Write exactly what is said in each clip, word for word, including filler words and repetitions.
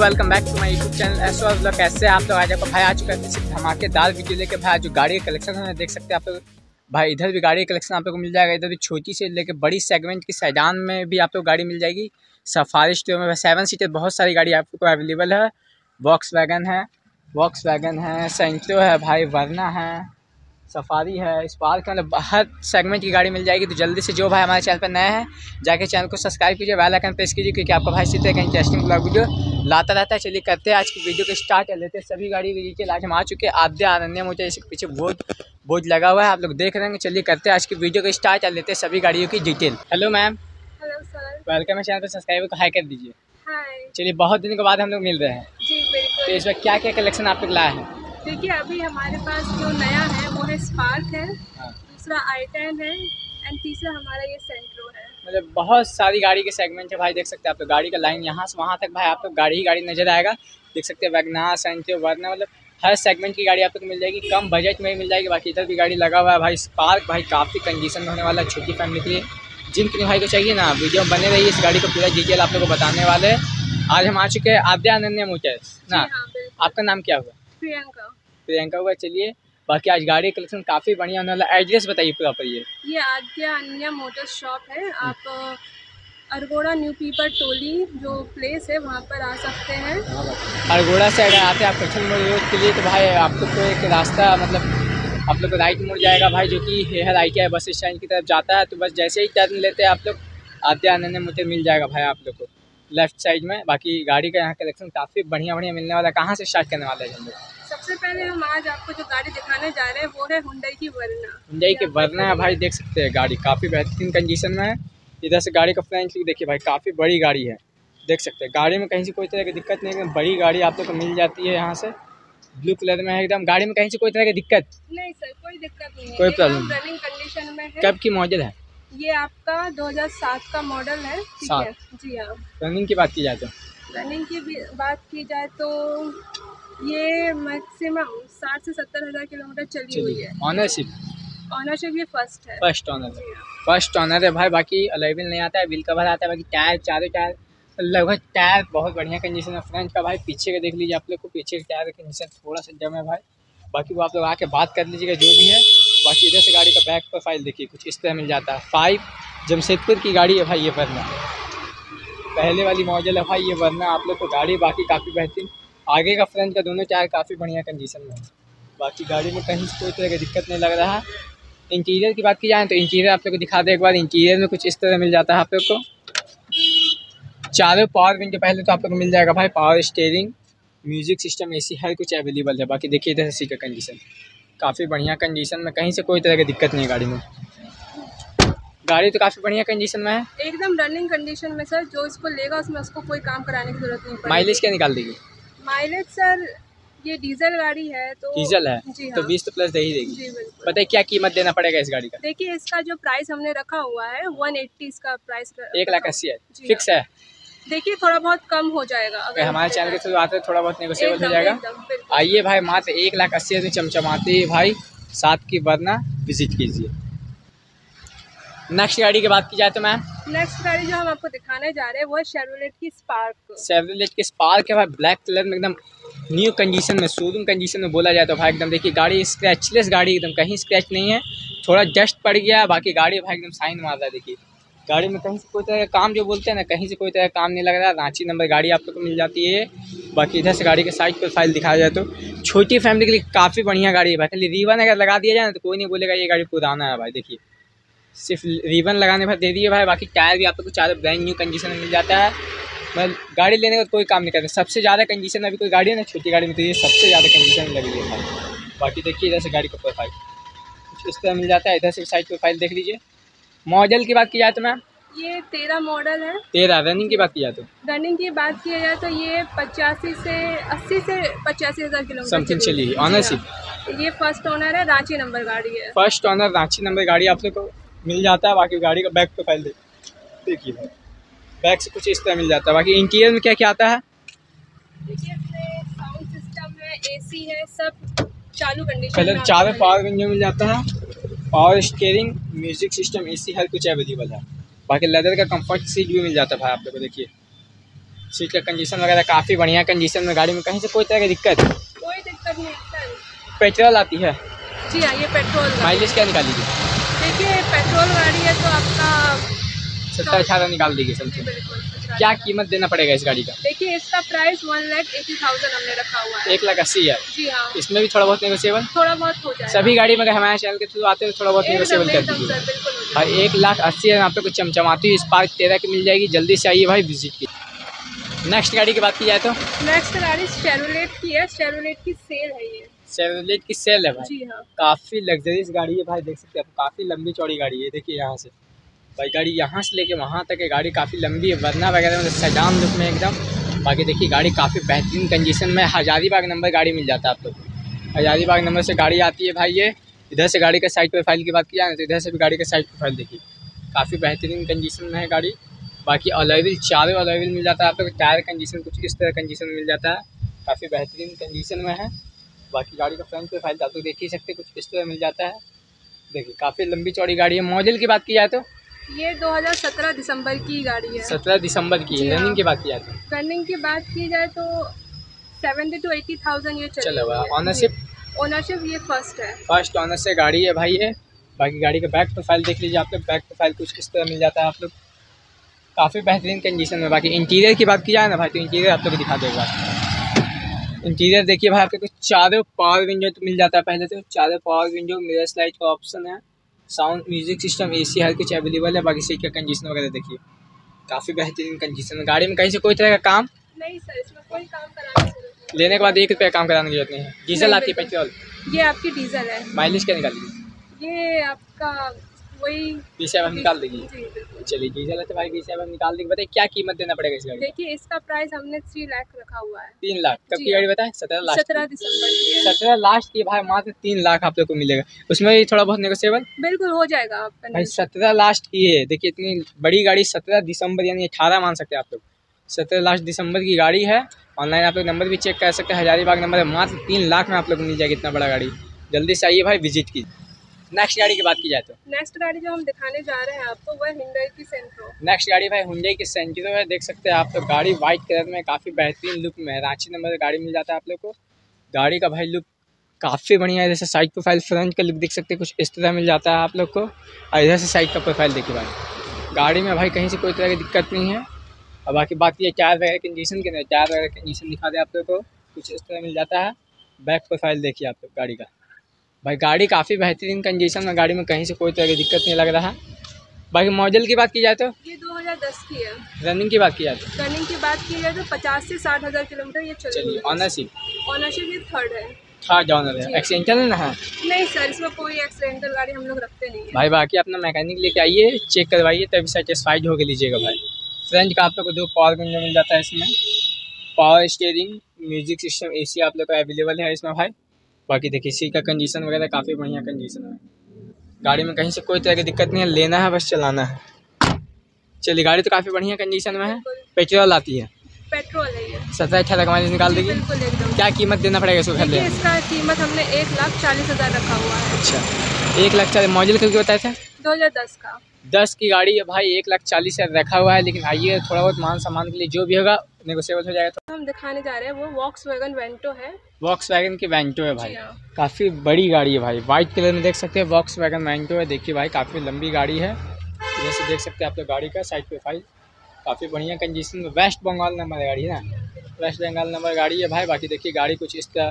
Welcome back to my YouTube channel एस वाज vlog. कैसे आप लोग? आज आपको भाई आ चुका है सिर्फ धमाकेदार वीडियो लेके। भाई जो गाड़ी का कलेक्शन है देख सकते हैं आप लोग। भाई इधर भी गाड़ी का कलेक्शन आप लोग को मिल जाएगा। इधर भी छोटी से लेके बड़ी सेगमेंट की सेडान में भी आप लोग गाड़ी मिल जाएगी। सफारी स्टोर में सेवन सीटर बहुत सारी गाड़ी आपको अवेलेबल है। वॉक्स वैगन है, वॉक्स वैगन है, सेंट्रो है, भाई वर्ना है, सफारी है, स्पार्क, मतलब हर सेगमेंट की गाड़ी मिल जाएगी। तो जल्दी से जो भाई हमारे चैनल पर नए हैं जाके चैनल को सब्सक्राइब कीजिए, बेल आइकन प्रेस कीजिए, क्योंकि आपको भाई इसी तरह का इंटरेस्टिंग ब्लॉग वीडियो लाता रहता है। चलिए करते हैं आज की वीडियो को स्टार्ट कर लेते हैं। सभी गाड़ी की डिटेल आज हम आ चुके हैं। आद्या अनन्या मोटर इसके पीछे बोर्ड बोर्ड लगा हुआ है, आप लोग देख रहे हैं। चलिए करते हैं आज की वीडियो को स्टार्ट कर लेते हैं सभी गाड़ियों की detail. Hello ma'am. Hello sir. Welcome है चैनल पर, सब्सक्राइब को हाई कर दीजिए। हाय। चलिए बहुत दिनों के बाद हम लोग मिल रहे हैं। जी बिल्कुल। तो इस वक्त क्या क्या कलेक्शन आप लोग लाए हैं? देखिए अभी हमारे पास जो नया है वो है स्पार्क है, हाँ। दूसरा आई टेन है एंड तीसरा हमारा ये सेंट्रो है। मतलब बहुत सारी गाड़ी के सेगमेंट है भाई, देख सकते हैं आप लोग। गाड़ी का लाइन यहाँ से वहाँ तक भाई आप लोग गाड़ी ही गाड़ी नजर आएगा। देख सकते हैं वैगनार, सेंट्रो, वर्ना, मतलब हर सेगमेंट की गाड़ी आप लोग को मिल जाएगी। कम बजट में ही मिल जाएगी। बाकी इधर भी गाड़ी लगा हुआ है भाई। स्पार्क भाई काफ़ी कंडीशन में होने वाला है छोटी फैमिली के लिए। जिन किन भाई को चाहिए ना वीडियो में बने रहिए, इस गाड़ी को पूरा डिटेल आप लोग को बताने वाले हैं। आज हम आ चुके हैं आद्या अनन्या मोटर्स ना। हाँ, आपका नाम क्या हुआ? प्रियंका। प्रियंका हुआ। चलिए बाकी आज गाड़ी कलेक्शन काफ़ी बढ़िया होने वाला। एड्रेस बताइए प्रॉपर। ये ये आद्या अनन्या मोटर्स शॉप है। आप अरगोड़ा न्यू पीपर टोली जो प्लेस है वहाँ पर आ सकते हैं। अरगोड़ा से अगर आते हैं आप कच्छन मोड़ रोड के लिए तो भाई आप लोग को एक रास्ता, मतलब आप लोग को राइट मुड़ जाएगा भाई, जो कि Khehar I T I bus stand की तरफ जाता है। तो बस जैसे ही टर्न लेते हैं आप लोग आद्या अनन्या मोटर मिल जाएगा भाई आप लोग को लेफ्ट साइड में। बाकी गाड़ी का यहाँ कलेक्शन काफ़ी बढ़िया बढ़िया मिलने वाला है। कहाँ से स्टार्ट करने वाले हैं हम लोग? सबसे पहले हम आज आपको जो गाड़ी दिखाने जा रहे हैं वो है हुंडई की वर्ना। हुंडई के वर्ना है भाई, देख सकते हैं गाड़ी काफ़ी बेहतरीन कंडीशन में है। इधर से गाड़ी का फ्रंट लुक देखिए भाई, काफ़ी बड़ी गाड़ी है। देख सकते हैं गाड़ी में कहीं से कोई तरह की दिक्कत नहीं है। बड़ी गाड़ी आप लोग को मिल जाती है यहाँ से। ब्लू कलर में है एकदम। गाड़ी में कहीं से कोई तरह की दिक्कत नहीं सर, कोई दिक्कत नहीं है। कोई प्रॉब्लम रनिंग कंडीशन में है। कब की मॉडल है? ये आपका दो हज़ार सात का मॉडल है। ठीक है जी हाँ। रनिंग की बात की जाए तो रनिंग की भी बात की जाए तो ये मैक्सिमम साठ से सत्तर हज़ार किलोमीटर चली हुई है। ऑनरशिप ऑनरशिप ये फर्स्ट है। फर्स्ट ऑनर है। फर्स्ट ऑनर है भाई। बाकी अलाइविल नहीं आता है, व्हील कवर आता है। बाकी टायर, चारों टायर लगभग टायर बहुत बढ़िया कंडीशन है। फ्रंट का भाई पीछे का देख लीजिए आप लोग को, पीछे का टायर कंडीशन थोड़ा सा जम है भाई। बाकी वो आप लोग आके बात कर लीजिएगा जो भी है। बाकी इधर से गाड़ी का बैक प्रोफाइल देखिए कुछ इस तरह मिल जाता है। फाइव जमशेदपुर की गाड़ी है भाई ये वर्ना, पहले वाली मॉडल है भाई ये वर्ना आप लोग को गाड़ी। बाकी काफ़ी बेहतरीन, आगे का फ्रंट का दोनों टायर काफ़ी बढ़िया कंडीशन में है। बाकी गाड़ी में कहीं से कोई तरह की दिक्कत नहीं लग रहा है। इंटीरियर की बात की जाए तो इंटीरियर आप लोग को दिखा दे एक बार। इंटीरियर में कुछ इस तरह मिल जाता है आप लोग को। चारों पावर विंडो पहले तो आप लोग को मिल जाएगा भाई। Power steering, music system, AC हर कुछ अवेलेबल है। बाकी देखिए इधर से सीट का कंडीशन काफ़ी बढ़िया कंडीशन में, कहीं से कोई तरह की दिक्कत नहीं है गाड़ी में। गाड़ी तो काफ़ी बढ़िया कंडीशन में है, एकदम रनिंग कंडीशन में सर। जो इसको लेगा उसमें उसको कोई काम कराने की जरूरत नहीं पड़ेगी। माइलेज क्या निकाल देगी? माइलेज सर ये डीजल गाड़ी है तो डीजल है जी हाँ। तो बीस तो प्लस दे ही देगी। जी बिल्कुल। बताइए क्या कीमत देना पड़ेगा इस गाड़ी का? देखिए इसका जो प्राइस हमने रखा हुआ है वन एट्टी इसका प्राइस एक लाख अस्सी है फिक्स है। देखिए थोड़ा बहुत कम हो जाएगा अगर हमारे चैनल के थ्रू आते हैं, थोड़ा बहुत नेगोशिएबल हो जाएगा। आइए भाई, मात्र एक लाख अस्सी हज़ार चमचमाते भाई सात की वर्ना विजिट कीजिए। नेक्स्ट गाड़ी की बात की जाए तो मैम, नेक्स्ट गाड़ी जो हम आपको दिखाने जा रहे हैं वो है शेवरोलेट की स्पार्क। शेवरोलेट की स्पार्क है भाई, ब्लैक कलर में एकदम न्यू कंडीशन में, शोरूम कंडीशन में बोला जाए तो भाई एकदम देखिए गाड़ी स्क्रैचलेस गाड़ी, एकदम कहीं स्क्रैच नहीं है। थोड़ा डस्ट पड़ गया, बाकी गाड़ी भाई एकदम शाइन मार रहा है। देखिए गाड़ी में कहीं से कोई तरह का काम, जो बोलते हैं ना, कहीं से कोई तरह का काम नहीं लग रहा है। रांची नंबर गाड़ी आप लोग को मिल जाती है। बाकी इधर से गाड़ी के साइड प्रोफाइल दिखाया जाए तो छोटी फैमिली के लिए काफ़ी बढ़िया गाड़ी है भाई। खाली रिबन अगर लगा दिया जाए ना तो कोई नहीं बोलेगा ये गाड़ी पुराना है भाई। देखिए सिर्फ रिबन लगाने भर दे दिए भाई। बाकी टायर भी आप लोग को चारों ब्रांड न्यू कंडीशन में मिल जाता है। मतलब गाड़ी लेने का कोई काम नहीं करता। सबसे ज़्यादा कंडीशन अभी कोई गाड़ी है ना छोटी गाड़ी में तो ये सबसे ज़्यादा कंडीशन में लगी है भाई। बाकी देखिए इधर से गाड़ी का प्रोफाइल कुछ इस तरह मिल जाता है। इधर से साइड प्रोफाइल देख लीजिए। मॉडल की बात की जाए तो मैम ये तेरह मॉडल है। तेरह। रनिंग की बात की जाए तो रनिंग की बात की जाए तो ये पचासी से अस्सी से पचासी हज़ार किलोमीटर समथिंग चली। ऑनरशिप ये फर्स्ट ओनर है, रांची नंबर गाड़ी है। फर्स्ट ओनर रांची नंबर गाड़ी आप लोग को मिल जाता है। बाकी गाड़ी का बैक प्रोफाइल देखिए भाई, बैक से कुछ इस तरह मिल जाता है। बाकी इंटीरियर में क्या क्या आता है देखिए, इसमें साउंड सिस्टम है, एसी है, सब चालू कंडीशन कलर, चारों पावर विंडो मिल जाता है। Power steering, music system, AC हर कुछ अवेलेबल है। बाकी लेदर का कंफर्ट सीट भी मिल जाता है भाई आप लोग को। देखिए सीट का कंडीशन वगैरह काफ़ी बढ़िया कंडीशन में, गाड़ी में कहीं से कोई तरह की दिक्कत कोई दिक्कत नहीं है। पेट्रोल आती है? जी हाँ, ये पेट्रोल। माइलेज क्या निकाली थी? देखिए पेट्रोल गाड़ी है तो आपका सत्तर अठारह निकाल देगी समथिंग। क्या कीमत देना पड़ेगा इस गाड़ी का? देखिए इसका price one lakh eighty thousand हमने रखा हुआ है। एक लाख अस्सी हज़ार। जी हाँ, इसमें भी थोड़ा बहुत नेगोशिएबल थोड़ा बहुत हो जाएगा। सभी गाड़ी में अगर हमारे चैनल के थ्रू आते हैं तो थोड़ा बहुत नेगोशिएबल कर दीजिए भाई। एक लाख अस्सी हज़ार आप लोग को चमचमाती हुई स्पार्क तेरह की मिल जाएगी, जल्दी से आइए भाई विजिट की। नेक्स्ट गाड़ी की बात की जाए तो नेक्स्ट गाड़ी शेवरलेट की है, शेवरलेट की सेल है ये। शेवरलेट की सेल है भाई? जी हाँ, काफ़ी लग्जरियस गाड़ी है भाई, देख सकते हैं आप, काफ़ी लंबी चौड़ी गाड़ी है। देखिए यहाँ से भाई गाड़ी यहाँ से लेके वहाँ तक है, गाड़ी काफ़ी लंबी है, वरना वगैरह मतलब सेडान लुक में एकदम। बाकी देखिए गाड़ी काफ़ी बेहतरीन कंडीशन में, हजारीबाग नंबर गाड़ी मिल जाता है आप लोग को। हजारीबाग नंबर से गाड़ी आती है भाई ये। इधर से गाड़ी का साइड प्रोफाइल की बात किया ना तो इधर से भी गाड़ी का साइड प्रोफाइल देखिए, काफ़ी बेहतरीन कंडीशन में है गाड़ी। बाकी अलॉय चारों अलॉय मिल जाता है आप लोग। टायर कंडीशन कुछ इस तरह कंडीशन में मिल जाता है, काफ़ी बेहतरीन कंडीशन में है। बाकी गाड़ी का फ्रंट प्रोफाइल आप लोग देख ही सकते, कुछ इस तरह मिल जाता है। देखिए काफ़ी लंबी चौड़ी गाड़ी है। मॉडल की बात की जाए तो ये दो हज़ार सत्रह दिसंबर की गाड़ी है। सत्रह दिसंबर की। रनिंग की बात की जाए तो रनिंग की बात की जाए तो सेवेंटी टू एटी थाउजेंड ये चलो हुआ। ऑनरशिप ओनरशिप ये फर्स्ट है, फर्स्ट ऑनर से गाड़ी है भाई ये। बाकी गाड़ी का बैक प्रोफाइल देख लीजिए आप लोग, बैक प्रोफाइल कुछ इस तरह मिल जाता है आप लोग, काफ़ी बेहतरीन कंडीशन में। बाकी इंटीरियर की बात की जाए ना भाई तो इंटीरियर आप लोग को दिखा देगा। इंटीरियर देखिए भाई आप लोग को चारों पावर विंडो तो मिल जाता है, पहले तो चारों पावर विंडो, मिरर स्लाइड का ऑप्शन है, साउंड म्यूजिक सिस्टम, एसी हर कुछ अवेलेबल है। बाकी सीट का कंडीशन वगैरह देखिए काफ़ी बेहतरीन कंडीशन में। गाड़ी में कहीं से कोई तरह का काम नहीं सर, इसमें कोई काम कराने की जरूरत नहीं। लेने के बाद एक रुपया काम कराने की जरूरत नहीं है। डीजल आती है पेट्रोल? ये आपकी डीजल है। माइलेज क्या निकालेगी? ये आपका वही बीस हज़ार निकाल देगी। जी बिल्कुल। चलिए डीजल है तो भाई बीस हज़ार निकाल देगी। बताइए क्या कीमत देना पड़ेगा इस गाड़ी? देखिए इसका प्राइस हमने थ्री लाख रखा हुआ है। तीन लाख कब की गाड़ी बताए? सत्रह लास्ट सत्रह दिसंबर की है। सत्रह लास्ट की भाई, मात्र तीन लाख आप लोग को मिलेगा, उसमें भी थोड़ा बहुत नेगोशिएबल बिल्कुल हो जाएगा आपका। भाई सत्रह लास्ट की है। देखिए इतनी बड़ी गाड़ी सत्रह दिसंबर यानी अठारह मान सकते हैं आप लोग। सत्रह लास्ट दिसंबर की गाड़ी है। ऑनलाइन आप लोग नंबर भी चेक कर सकते हैं, हजारीबाग नंबर है। मात्र तीन लाख में आप लोग को मिल जाएगी इतना बड़ा गाड़ी, जल्दी से आइए भाई विजिट की। नेक्स्ट गाड़ी की बात की जाए तो नेक्स्ट गाड़ी जो हम दिखाने जा रहे हैं आपको वह Hyundai की सेंट्रो। नेक्स्ट गाड़ी भाई Hyundai की सेंट्रो है। देख सकते हैं आप लोग गाड़ी वाइट कलर में काफ़ी बेहतरीन लुक में है। रांची नंबर का गाड़ी मिल जाता है आप लोग को। गाड़ी का भाई लुक काफ़ी बढ़िया है। जैसे साइड प्रोफाइल फ्रंट का लुक देख सकते हैं, कुछ इस तरह मिल जाता है आप लोग को। और इधर से साइड का प्रोफाइल देखिए भाई, गाड़ी में भाई कहीं से कोई तरह की दिक्कत नहीं है। और बाकी बात ये टायर वगैरह कंडीशन के, टायर वगैरह कंडीशन दिखा दे आप लोग को, कुछ इस तरह मिल जाता है। बैक प्रोफाइल देखिए आप लोग गाड़ी का भाई, गाड़ी काफ़ी बेहतरीन कंडीशन में, गाड़ी में कहीं से कोई तरह की दिक्कत नहीं लग रहा। बाकी मॉडल की बात की जाए तो ये दो हज़ार दस की है। रनिंग की बात की जाए तो रनिंग की बात की जाए तो पचास से साठ हज़ार किलोमीटर ये चली। चलिए ऑनरशिप ऑनरशिप ये थर्ड है। थर्ड ऑनर है। एक्सीडेंटल नहीं ना है? नहीं सर, इसमें कोई एक्सीडेंटल गाड़ी हम लोग रखते नहीं है भाई। बाकी अपना मैकेनिक लेके आइए, चेक करवाइए, तभी सेटिस्फाइड होकर लीजिएगा भाई। फ्रंट का आप लोग को दो पावर विंडो मिल जाता है इसमें, power steering, music system, AC आप लोग को अवेलेबल है इसमें भाई। बाकी देखिए सीट का कंडीशन वगैरह काफ़ी बढ़िया कंडीशन है। गाड़ी में कहीं से कोई तरह की दिक्कत नहीं है, लेना है बस चलाना है। चलिए गाड़ी तो काफ़ी बढ़िया कंडीशन में है। पेट्रोल आती है? पेट्रोल है ये। सत्रह अठारह का माइलेज निकाल देगी। बिल्कुल एकदम। क्या कीमत देना पड़ेगा इसको? घर ले इसका कीमत हमने एक लाख चालीस हज़ार रखा हुआ है। अच्छा एक लाख चालीस। मॉडल क्योंकि बताए थे दो हज़ार दस का। दस की गाड़ी है भाई, एक लाख चालीस हज़ार रखा हुआ है। लेकिन आइए थोड़ा बहुत मान सामान के लिए जो भी होगा नेगोशिएबल हो जाएगा। तो हम दिखाने जा रहे हैं वो वॉक्सवैगन वेंटो है। वॉक्सवैगन की वेंटो है भाई, हाँ। काफ़ी बड़ी गाड़ी है भाई, वाइट कलर में देख सकते हैं। वॉक्सवैगन वेंटो है, देखिए भाई काफ़ी लंबी गाड़ी है। जैसे देख सकते हैं आप लोग गाड़ी का साइड प्रोफाइल काफ़ी बढ़िया कंडीशन में। वेस्ट बंगाल नंबर गाड़ी है ना, वेस्ट बंगाल नंबर गाड़ी है भाई। बाकी देखिए गाड़ी कुछ इस तरह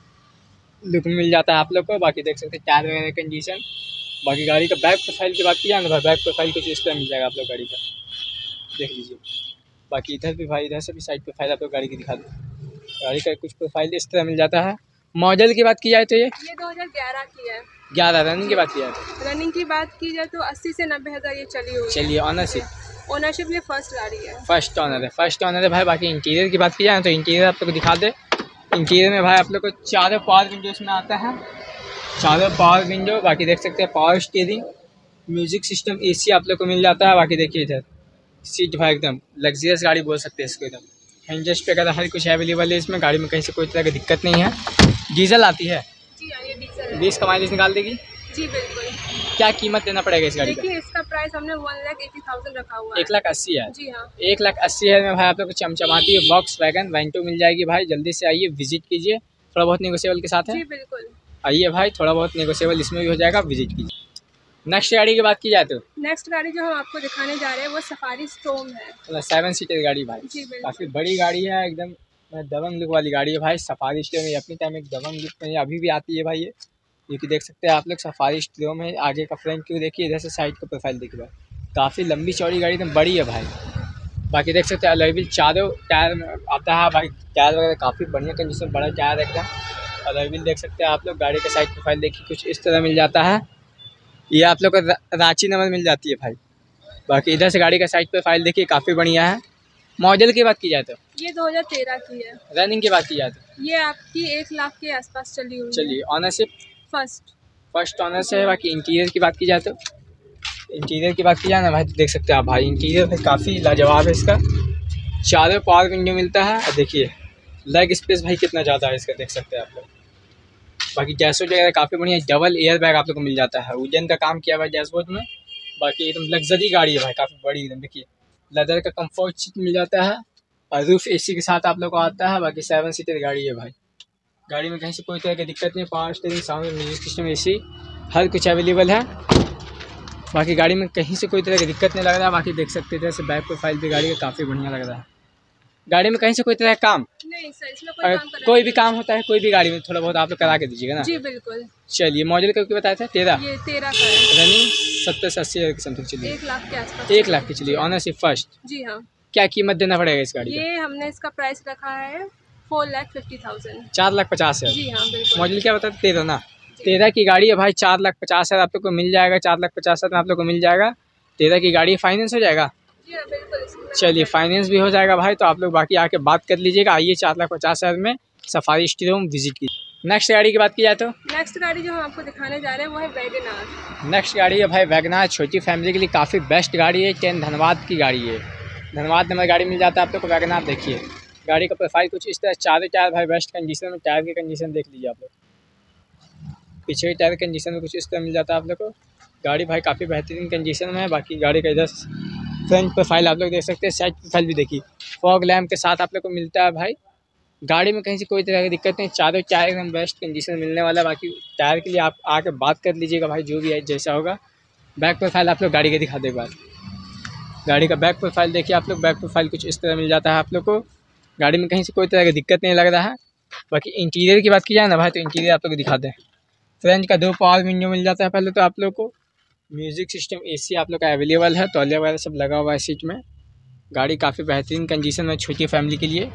लुक मिल जाता है आप लोग को। बाकी देख सकते हैं टायर वगैरह कंडीशन। बाकी गाड़ी का बैक प्रोफाइल की बात की जाए ना भाई, बैक प्रोफाइल कुछ इस तरह मिल जाएगा आप लोग गाड़ी का, देख लीजिए। बाकी इधर भी भाई, इधर से भी साइड प्रोफाइल आप लोग गाड़ी की दिखा दो, गाड़ी का कुछ प्रोफाइल इस तरह मिल जाता है। मॉडल की बात की जाए तो ये ये दो हज़ार ग्यारह की है। ग्यारह। रनिंग की बात की जाए तो रनिंग की बात की जाए तो अस्सी से नब्बे हज़ार ये चली हुई है। चलिए ऑनरशिप ओनरशिप ये फर्स्ट गाड़ी है। फर्स्ट ऑनर है, फर्स्ट ऑनर है भाई। बाकी इंटीरियर की बात की जाए तो इंटीरियर आप लोग को दिखा दे। इंटीरियर में भाई आप लोग को चारों पावर विंडो इसमें आता है, चारों पावर विंडो। बाकी देख सकते हैं power steering, music system, AC आप लोग को मिल जाता है। बाकी देखिए इधर सीट भाई एकदम लग्जरियस गाड़ी बोल सकते हैं इसको, एकदम हैंडरेस्ट पे वगैरह हर कुछ अवेलेबल है इसमें। गाड़ी में कहीं से कोई तरह की दिक्कत नहीं है। डीजल आती है? जी हाँ, ये डीजल है। बीस का माइलेज निकाल देगी। जी बिल्कुल। क्या कीमत देना पड़ेगा इस गाड़ी का? देखिए इसका प्राइस प्राइस हमने वन लाख एटी थाउजेंड रखा हुआ है। एक लाख अस्सी हज़ार जी हाँ, एक लाख अस्सी हज़ार में भाई आप लोग को चमचमाती हुई वॉक्स वैगन वेंटो मिल जाएगी भाई। जल्दी से आइए, विजिट कीजिए। थोड़ा बहुत नेगोशिएबल के साथ है। जी बिल्कुल। आइए भाई, थोड़ा बहुत नेगोशिएबल इसमें भी हो जाएगा, विजिट कीजिए। नेक्स्ट गाड़ी की बात की जाए तो नेक्स्ट गाड़ी जो हम आपको दिखाने जा रहे हैं वो सफारी स्टॉर्म है। मतलब सेवन सीटर गाड़ी भाई, जी बिल्कुल। काफ़ी बड़ी गाड़ी है, एकदम दबंग लुक वाली गाड़ी है भाई। सफारी स्टोर में अपनी टाइम एक दबंग लुक में अभी भी आती है भाई। ये क्योंकि देख सकते हैं आप लोग सफारी स्टोर में आगे का फ्रंट क्यों देखिए, इधर से साइड का प्रोफाइल देखिए भाई, काफ़ी लंबी चौड़ी गाड़ी एकदम बड़ी है भाई। बाकी देख सकते हैं अलॉय चारों टायर में आता है भाई। टायर वगैरह काफ़ी बढ़िया कंडीशन, बड़ा टायर एकदम। अलॉय देख सकते हैं आप लोग। गाड़ी का साइड प्रोफाइल देखिए कुछ इस तरह मिल जाता है। ये आप लोग को रांची नंबर मिल जाती है भाई। बाकी इधर से गाड़ी का साइड प्रोफाइल देखिए काफ़ी बढ़िया है। मॉडल की बात की जाए तो ये दो हज़ार तेरह की है। रनिंग की बात की जाए तो ये आपकी एक लाख के आसपास चली हुई है। चलिए, ऑनरशिप फर्स्ट फर्स्ट ऑनर से है। बाकी इंटीरियर की बात की जाए तो इंटीरियर की बात की जाए ना भाई, तो देख सकते हैं आप भाई, इंटीरियर में काफ़ी लाजवाब है इसका। चारों पावर विंडो मिलता है और देखिए लेग स्पेस भाई कितना ज़्यादा है इसका, देख सकते हैं आप लोग। बाकी डैशबोर्ड वगैरह काफ़ी बढ़िया, डबल एयर बैग आप लोग को मिल जाता है। वुडन का काम किया हुआ है डैशबोर्ड में। बाकी एकदम लग्जरी गाड़ी है भाई, काफ़ी बड़ी एकदम। देखिए लेदर का कंफर्ट सीट मिल जाता है और रूफ एसी के साथ आप लोग को आता है। बाकी सेवन सीटर गाड़ी है भाई। गाड़ी में कहीं से कोई तरह की दिक्कत नहीं। Power steering, sound, music system, AC हर कुछ अवेलेबल है। बाकी गाड़ी में कहीं से कोई तरह की दिक्कत नहीं लग रहा है। बाकी देख सकते हैं जैसे बैक प्रोफाइल भी गाड़ी का काफ़ी बढ़िया लग रहा है। गाड़ी में कहीं से कोई तरह का काम नहीं सर, इसमें कोई अगर काम करना कोई भी काम होता है कोई भी गाड़ी में थोड़ा बहुत आप लोग करा के दीजिएगा ना। जी बिल्कुल। चलिए, मॉडल का बताया था तेरह, ये तेरह का है। रनिंग सत्तर से अस्सी हज़ार की समथिंग चलिए, एक लाख के आसपास। एक लाख की चलिए। ऑनरशिप फर्स्ट, जी हाँ। क्या कीमत देना पड़ेगा इस गाड़ी का? ये हमने इसका प्राइस रखा है फोर लाख फिफ्टी थाउजेंड। चार लाख पचास हज़ार। जी हाँ बिल्कुल। मॉडल क्या बताते? तेरह ना, तेरह की गाड़ी है भाई। चार लाख पचास हज़ार आप लोग को मिल जाएगा। चार लाख पचास हज़ार में आप लोग को मिल जाएगा। तेरह की गाड़ी फाइनेंस हो जाएगा। जी हाँ बिल्कुल। चलिए, फाइनेंस भी हो जाएगा भाई। तो आप लोग बाकी आके बात कर लीजिएगा। आइए, चार लाख पचास हज़ार में सफारी स्टोरूम विजिट कीजिए। नेक्स्ट गाड़ी की बात की जाए तो नेक्स्ट गाड़ी जो हम आपको दिखाने जा रहे हैं वो है वैगनआर। नेक्स्ट गाड़ी है भाई वैगनआर। छोटी फैमिली के लिए काफ़ी बेस्ट गाड़ी है। टेन धनबाद की गाड़ी है। धनबाद नंबर गाड़ी मिल जाता है आप लोग को वैगनआर। देखिए गाड़ी का प्रोफाइल कुछ इस तरह, चारों टायर भाई बेस्ट कंडीशन में। टायर की कंडीशन देख लीजिए आप लोग। पीछे की टायर कंडीशन में कुछ इस तरह मिल जाता है आप लोग को। गाड़ी भाई काफ़ी बेहतरीन कंडीशन में है। बाकी गाड़ी का इधर फ्रंट प्रोफाइल आप लोग देख सकते हैं। साइड प्रोफाइल भी देखिए, फॉग लैम्प के साथ आप लोग को मिलता है भाई। गाड़ी में कहीं से कोई तरह की दिक्कत नहीं। चारों टायर एकदम बेस्ट कंडीशन मिलने वाला है। बाकी टायर के लिए आप आके बात कर लीजिएगा भाई, जो भी है जैसा होगा। बैक प्रोफाइल आप लोग गाड़ी के दिखा दे एक बार। गाड़ी का बैक प्रोफाइल देखिए आप लोग। बैक प्रोफाइल कुछ इस तरह मिल जाता है आप लोग को। गाड़ी में कहीं से कोई तरह की दिक्कत नहीं लग रहा है। बाकी इंटीरियर की बात की जाए ना भाई, तो इंटीरियर आप लोग को दिखा दें। फ्रंट का दो पावर विंडो मिल जाता है पहले तो आप लोग को। म्यूजिक सिस्टम, एसी आप लोग का अवेलेबल है। तौलिया वगैरह सब लगा हुआ है सीट में। गाड़ी काफ़ी बेहतरीन कंडीशन में, छोटी फैमिली के लिए।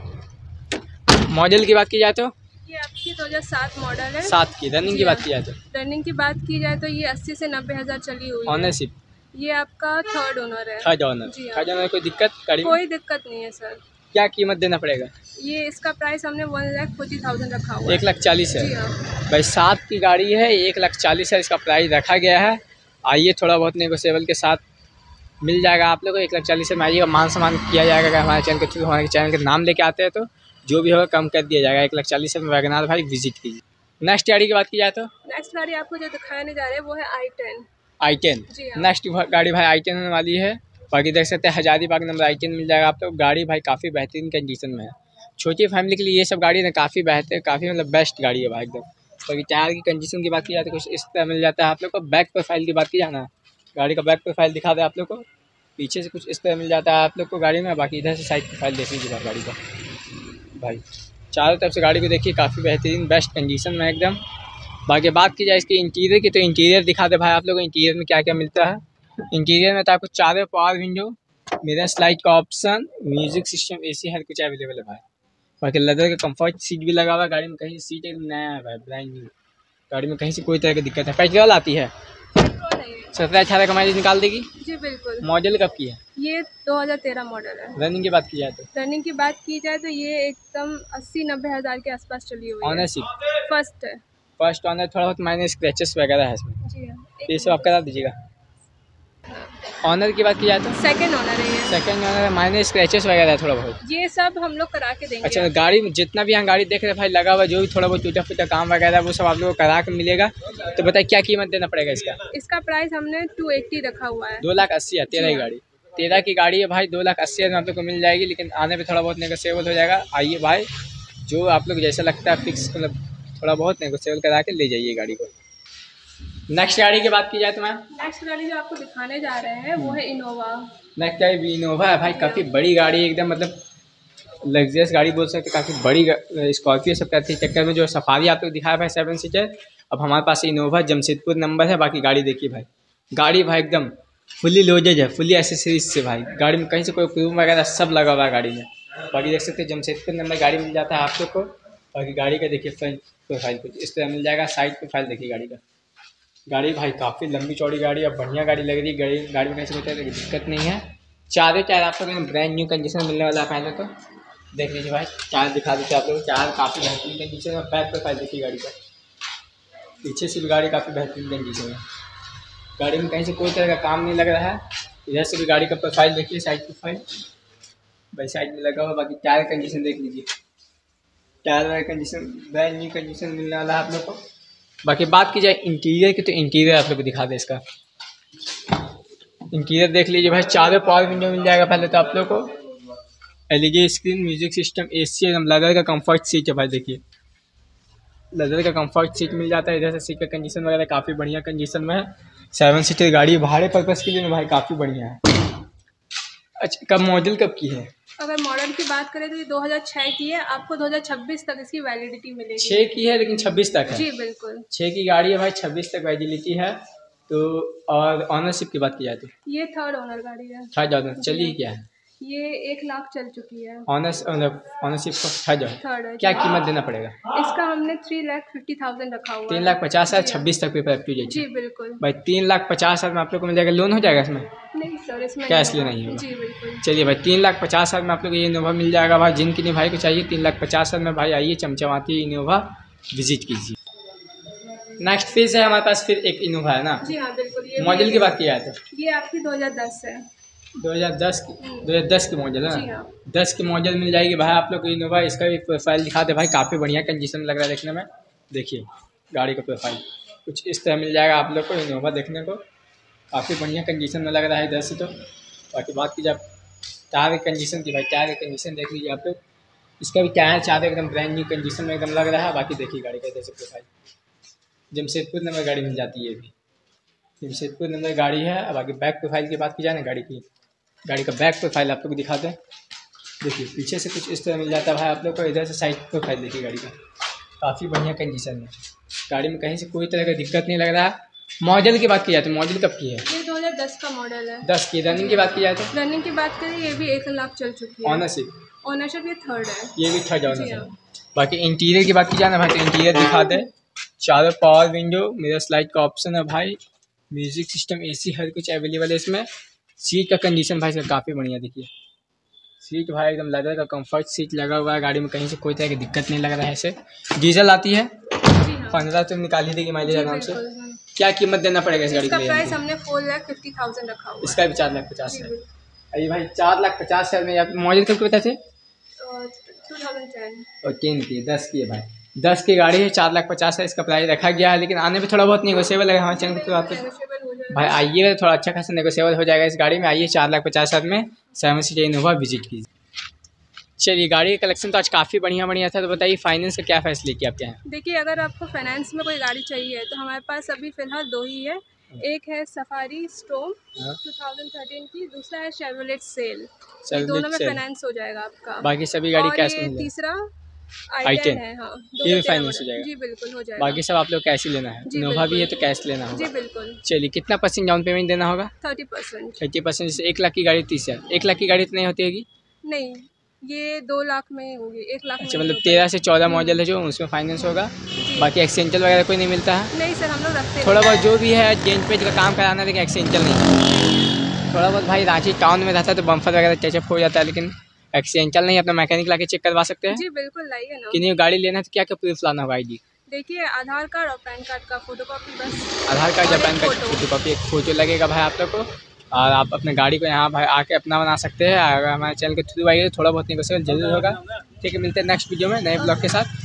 मॉडल की बात की जाए तो ये आपकी दो हज़ार सात मॉडल है। सात की। रनिंग की बात की जाए तो रनिंग की बात की जाए तो ये अस्सी से नब्बे हज़ार चली हुई है। ऑनरशिप ये आपका थर्ड ओनर है। Third owner. जी हाँ। थर्ड ऑनर में कोई दिक्कत गाड़ी में? कोई दिक्कत नहीं है सर। क्या कीमत देना पड़ेगा? ये इसका प्राइस हमने वन लाख फोर्टी थाउजेंड रखा हुआ है। एक लाख चालीस है। जी हाँ। भाई सात की गाड़ी है, एक लाख चालीस है इसका प्राइस रखा गया है। आइए, थोड़ा बहुत नेगोशिएबल के साथ मिल जाएगा आप लोग को। एक लाख चालीस में आइएगा, मान सम्मान किया जाएगा। अगर हमारे चैनल के थ्रू हमारे चैनल के नाम लेके आते हैं तो जो भी होगा कम कर दिया जाएगा। एक लाख चालीस में वैगनआर भाई विजिट कीजिए। नेक्स्ट गाड़ी की बात की जाए तो नेक्स्ट गाड़ी आपको जो दिखाने जा रहे हैं वो है I ten. I ten. Next गाड़ी भाई आई टेन वाली है। बाकी देख सकते हैं हजारीबाग नंबर आई टेन मिल जाएगा आप लोग। गाड़ी भाई काफ़ी बेहतरीन कंडीशन में है। छोटी फैमिली के लिए ये सब गाड़ी ना काफ़ी बेहतर, काफ़ी मतलब बेस्ट गाड़ी है भाई एकदम। बाकी टायर की कंडीशन की बात की जाए तो कुछ इस तरह मिल जाता है आप लोग को। बैक प्रोफाइल की बात की जाए ना, गाड़ी का बैक प्रोफाइल दिखा दे आप लोग को। पीछे से कुछ इस तरह मिल जाता है आप लोग को गाड़ी में। बाकी इधर से साइड प्रोफाइल देख लीजिए गाड़ी का भाई। चारों तरफ से गाड़ी को देखिए, काफ़ी बेहतरीन बेस्ट कंडीशन में एकदम। बाकी बात की जाए इसकी इंटीरियर की, तो इंटीरियर दिखा दे भाई आप लोग को। इंटीरियर में क्या क्या मिलता है? इंटीरियर में तो आपको चारों पावर विंडो, मिरर स्लाइड का ऑप्शन, म्यूजिक सिस्टम, एसी हर कुछ अवेलेबल है भाई। बाकी लेदर का कंफर्ट सीट भी लगा हुआ है गाड़ी में। कहीं सीट एकदम नया है भाई, ब्रांड न्यू। गाड़ी में कहीं से कोई तरह की दिक्कत है। पेट्रोल आती है, सत्रह अठारह का माइलेज निकाल देगी। जी बिल्कुल। मॉडल कब की है? ये दो हज़ार तेरह मॉडल है। रनिंग की बात की जाए तो रनिंग की बात की जाए तो ये एकदम अस्सी नब्बे हज़ार के आसपास चली हुई है। ऑनरशिप फर्स्ट है। First owner. थोड़ा बहुत माइनस स्क्रैचेस वगैरह है इसमें, जी हाँ। ये सब आप करा दीजिएगा। ऑनर की बात की जाए तो सेकंड ओनर है ये। सेकंड ऑनर मायने स्क्रैचेस वगैरह है थोड़ा बहुत? ये सब हम लोग करा के देंगे। अच्छा, गाड़ी में जितना भी यहाँ गाड़ी देख रहे हैं भाई लगा हुआ, जो भी थोड़ा बहुत टूटा फूटा काम वगैरह वो सब आप लोगों को करा के मिलेगा। तो बताइए क्या कीमत देना पड़ेगा इसका? इसका प्राइस हमने टू एट्टी रखा हुआ है। दो लाख अस्सी हज़ार तेरह की गाड़ी तेरह की गाड़ी है भाई, दो लाख अस्सी हज़ार में आप लोग को मिल जाएगी, लेकिन आने पे थोड़ा बहुत नेगोशिएबल हो जाएगा। आइए भाई, जो आप लोग जैसा लगता है फिक्स, मतलब थोड़ा बहुत नेगोशिएबल करा के ले जाइए गाड़ी को। नेक्स्ट गाड़ी की बात की जाए तो मैम, नेक्स्ट गाड़ी जो आपको दिखाने जा रहे हैं वो है इनोवा। नेक्स्ट गाड़ी इनोवा है भाई, काफ़ी बड़ी गाड़ी है एकदम, मतलब लग्जरियस गाड़ी बोल सकते, काफ़ी बड़ी स्कॉर्पियो सब कहते हैं चक्कर में जो सफारी आप लोग दिखाया भाई सेवन सीटर। अब हमारे पास इनोवा जमशेदपुर नंबर है। बाकी गाड़ी देखिए भाई, गाड़ी भाई एकदम फुली लोडेड है, फुली एसेसरीज से भाई। गाड़ी में कहीं से कोई क्रूम वगैरह सब लगा हुआ है गाड़ी में। बाकी देख सकते हैं जमशेदपुर नंबर गाड़ी मिल जाता है आप लोग को। बाकी गाड़ी का देखिए फ्रंट प्रोफाइल कुछ इस तरह मिल जाएगा। साइड प्रोफाइल देखिए गाड़ी का। गाड़ी भाई काफ़ी लंबी चौड़ी गाड़ी है, बढ़िया गाड़ी लग रही है। गाड़ी गाड़ी में कैसे कोई दिक्कत नहीं है। चारों टायर आप लोग ब्रांड न्यू कंडीशन मिलने वाला है। पहले तो देख लीजिए भाई, टायर दिखा देते हैं आप लोग। टायर काफ़ी बेहतरीन कंडीशन है। बैक प्रोफाइल देखिए गाड़ी का, पीछे से भी गाड़ी काफ़ी बेहतरीन कंडीशन है। गाड़ी में कहीं से कोई तरह का काम नहीं लग रहा है। इधर से भी गाड़ी का प्रोफाइल देखिए, साइड प्रोफाइल भाई साइड में लगा हुआ। बाकी टायर कंडीशन देख लीजिए, tyre wire condition brand new condition मिलने वाला है आप लोग को। बाकी बात की जाए इंटीरियर की, तो इंटीरियर आप लोग को दिखा दें इसका। इंटीरियर देख लीजिए भाई, चारों पावर विंडो मिल जाएगा पहले तो आप लोग को। LED screen, music system, AC, एकदम लेदर का कंफर्ट सीट है भाई। देखिए लेदर का कंफर्ट सीट मिल जाता है। इधर से सीट का कंडीशन वगैरह काफ़ी बढ़िया कंडीशन में है। सेवन सीटर गाड़ी भाड़े पर्पज़ के लिए भाई काफ़ी बढ़िया है। अच्छा, कब मॉडल कब की है? अगर मॉडल की बात करें तो ये दो हज़ार छह की है। आपको दो हज़ार छब्बीस तक इसकी वैलिडिटी मिलेगी। छः की है लेकिन छब्बीस तक है? जी बिल्कुल, छः की गाड़ी है भाई, छब्बीस तक वैलिडिटी है। तो और ऑनरशिप की बात की जाए तो ये थर्ड ओनर गाड़ी है। थर्ड ऑनर चलिए क्या है? ये एक लाख चल चुकी है। ऑनर्स ऑनरशिप थर्ड है। थर्ड है। क्या कीमत देना पड़ेगा इसका हमने थ्री लाख फिफ्टी थाउजेंड रखा हुआ है। तीन लाख पचास हज़ार छब्बीस तक पेपर अप टू जी बिल्कुल भाई। तीन लाख पचास हज़ार में आप लोग को मिल जाएगा। लोन हो जाएगा इसमें? नहीं सर, इसमें कैश लेना ही होगा। जी बिल्कुल। चलिए भाई, तीन लाख पचास हज़ार में आप लोग को ये इनोवा मिल जाएगा भाई। जिनकी नहीं भाई को चाहिए तीन लाख पचास हज़ार में भाई आइए चमचमाती इनोवा विजिट कीजिए। नेक्स्ट फेज है हमारे पास, फिर एक इनोवा है ना? जी हाँ बिल्कुल। ये मॉडल की बात की जाए तो ये आपकी दो हज़ार दस है। दो हज़ार दस की दो हज़ार दस की मॉडल है जी ना? हाँ। दस की मॉडल मिल जाएगी भाई आप लोग को इनोवा। इसका भी प्रोफाइल दिखा दे भाई, काफ़ी बढ़िया कंडीशन लग रहा है देखने में। देखिए गाड़ी का प्रोफाइल कुछ इस तरह मिल जाएगा आप लोग को इनोवा देखने को। काफ़ी बढ़िया कंडीशन में लग रहा है इधर से तो। बाकी बात की जाए टायर की कंडीशन की, भाई टायर की कंडीशन देख लीजिए आप लोग। इसका भी टायर चार एकदम ब्रांड न्यू कंडीशन में एकदम लग रहा है। बाकी देखिए गाड़ी का इधर से प्रोफाइल, जमशेदपुर नंबर गाड़ी मिल जाती है। अभी जमशेदपुर नंबर गाड़ी है। बाकी बैक प्रोफाइल की बात की जाए ना, गाड़ी की गाड़ी का बैक प्रोफाइल आप लोग को दिखाते हैं। देखिए पीछे से कुछ इस तरह मिल जाता है भाई आप लोग को। इधर से साइड प्रोफाइल देखिए गाड़ी का, काफ़ी बढ़िया कंडीशन में। गाड़ी में कहीं से कोई तरह का दिक्कत नहीं लग रहा। मॉडल की बात की जाए तो मॉडल कब की है? ये दो हज़ार दस का मॉडल है। दस की। रनिंग की बात की जाए तो रनिंग की बात करें ये भी एक लाख चल चुकी है। ऑनरशिप ओनरशिप ये थर्ड है। ये भी थर्ड ऑनर है। बाकी इंटीरियर की बात की जाए ना भाई, तो इंटीरियर दिखा दे। चारों पावर विंडो, मिरर स्लाइड का ऑप्शन है भाई। म्यूजिक सिस्टम, एसी हर कुछ अवेलेबल है इसमें। सीट का कंडीशन भाई इसका काफ़ी बढ़िया। देखिए सीट भाई एकदम लेदर का कंफर्ट सीट लगा हुआ है। गाड़ी में कहीं से कोई तरह की दिक्कत नहीं लग रहा है। ऐसे डीजल आती है, पंद्रह तो निकाल ही देगी माइलेज आराम से। क्या कीमत देना पड़ेगा इस गाड़ी इसका के लिए? प्राइस हमने फोर लाख फिफ्टी थाउजेंड रखा हुआ है। इसका भी चार लाख पचास है। अरे भाई चार लाख पचास हज़ार में। आप मॉडल कब बताए थे? टू थाउजेंड टेन और टेन की, दस की है भाई। दस की गाड़ी है, चार लाख पचास है इसका प्राइस रखा गया है। लेकिन आने पे थोड़ा बहुत नेगोशिएबल है हमारे चैनल पे। आप भाई आइएगा तो थोड़ा अच्छा खासा नेगोशिएबल हो जाएगा इस गाड़ी में। आइए चार लाख पचास हज़ार में सेवन सीटर इनोवा विजिट कीजिए। चलिए गाड़ी का कलेक्शन तो आज काफ़ी बढ़िया बढ़िया था। तो बताइए फाइनेंस का क्या फैसिलिटी आपके यहाँ? देखिए अगर आपको फाइनेंस में कोई गाड़ी चाहिए तो हमारे पास अभी फ़िलहाल दो ही है। एक है Safari Storm two thousand thirteen की, दूसरा है शेवरलेट सेल। दोनों में फाइनेंस हो जाएगा आपका। बाकी सभी गाड़ी कैश में। तीसरा आई टेन है, हाँ ये भी फाइनेंस हो जाएगा। जी बिल्कुल हो जाएगा। बाकी सब आप लोग कैश ही लेना है। इनोवा भी है तो कैश लेना होगा। जी बिल्कुल। चलिए कितना परसेंट डाउन पेमेंट देना होगा? थर्टी परसेंट थर्टी परसेंट जैसे एक लाख की गाड़ी तीस हज़ार। एक लाख की गाड़ी इतनी होती होगी? नहीं, ये दो लाख में होगी, एक लाख। अच्छा मतलब तेरह से चौदह मॉडल है जो उसमें फाइनेंस होगा। बाकी एक्सचेंजल वगैरह कोई नहीं मिलता है? नहीं सर, हम लोग रखते हैं थोड़ा बहुत जो भी है चेंज पेज का काम कराना, लेकिन एक्सचेंजल नहीं। थोड़ा बहुत भाई रांची टाउन में रहता है तो बम्फर वगैरह टचअप हो जाता है, लेकिन एक्सचेंजल नहीं। अपना मैकेनिक लाके चेक करवा सकते हैं। जी बिल्कुल लाइए ना। कि नहीं गाड़ी लेना है तो क्या क्या प्रूफ लाना होगा? आई डी देखिए आधार कार्ड और पैन कार्ड का फोटोकॉपी बस। आधार कार्ड या पैन कार्ड की फोटोकॉपी, एक फोटो लगेगा भाई आप लोग को। और आप अपने गाड़ी को यहाँ भाई आके अपना बना सकते हैं। अगर हमारे चैनल के थ्रू आइए थोड़ा बहुत नेगोशिएबल जरूर होगा। ठीक है, मिलते हैं नेक्स्ट वीडियो में नए ब्लॉग के साथ।